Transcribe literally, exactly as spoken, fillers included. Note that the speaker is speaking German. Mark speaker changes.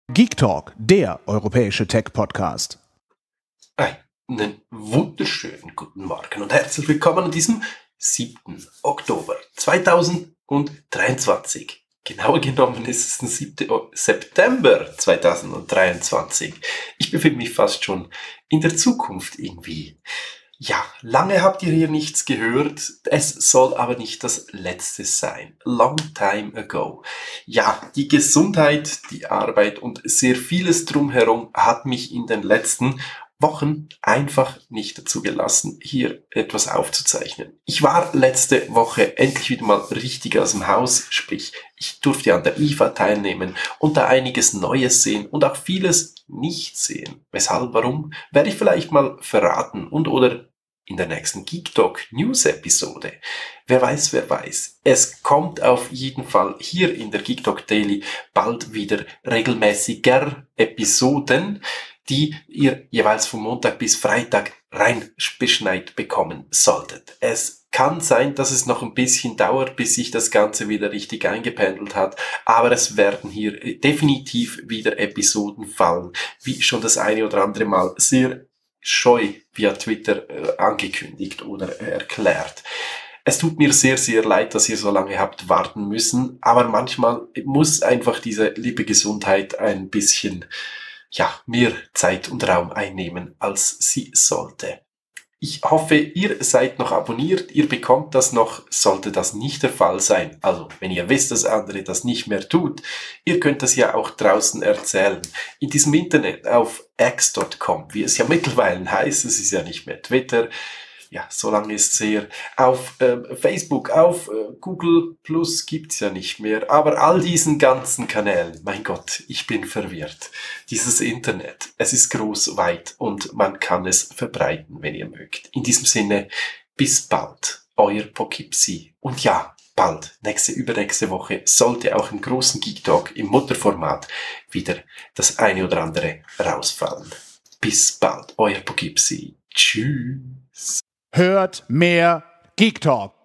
Speaker 1: Geek Talk, der europäische Tech-Podcast.
Speaker 2: Einen wunderschönen guten Morgen und herzlich willkommen an diesem siebten Oktober zweitausenddreiundzwanzig. Genauer genommen ist es der siebte September zweitausenddreiundzwanzig. Ich befinde mich fast schon in der Zukunft irgendwie. Ja, lange habt ihr hier nichts gehört. Es soll aber nicht das letzte sein. Long time ago. Ja, die Gesundheit, die Arbeit und sehr vieles drumherum hat mich in den letzten Wochen einfach nicht dazu gelassen, hier etwas aufzuzeichnen. Ich war letzte Woche endlich wieder mal richtig aus dem Haus, sprich, ich durfte an der I F A teilnehmen und da einiges Neues sehen und auch vieles nicht sehen. Weshalb, warum, werde ich vielleicht mal verraten und oder in der nächsten Geek Talk News Episode. Wer weiß, wer weiß. Es kommt auf jeden Fall hier in der Geek Talk Daily bald wieder regelmäßiger Episoden, die ihr jeweils von Montag bis Freitag rein beschneit bekommen solltet. Es kann sein, dass es noch ein bisschen dauert, bis sich das Ganze wieder richtig eingependelt hat, aber es werden hier definitiv wieder Episoden fallen, wie schon das eine oder andere Mal sehr scheu via Twitter äh, angekündigt oder äh, erklärt. Es tut mir sehr, sehr leid, dass ihr so lange habt warten müssen, aber manchmal muss einfach diese liebe Gesundheit ein bisschen ja, mehr Zeit und Raum einnehmen, als sie sollte. Ich hoffe, ihr seid noch abonniert, ihr bekommt das noch, sollte das nicht der Fall sein. Also, wenn ihr wisst, dass andere das nicht mehr tut, ihr könnt das ja auch draußen erzählen. In diesem Internet auf X Punkt com, wie es ja mittlerweile heißt, es ist ja nicht mehr Twitter, ja, so lange ist es her. Auf äh, Facebook, auf äh, Google Plus gibt's ja nicht mehr. Aber all diesen ganzen Kanälen, mein Gott, ich bin verwirrt. Dieses Internet, es ist groß, weit und man kann es verbreiten, wenn ihr mögt. In diesem Sinne, bis bald, euer Poughkeepsie. Und ja, bald, nächste, übernächste Woche, sollte auch im großen Geek Talk im Mutterformat wieder das eine oder andere rausfallen. Bis bald, euer Poughkeepsie. Tschüss.
Speaker 1: Hört mehr Geek Talk.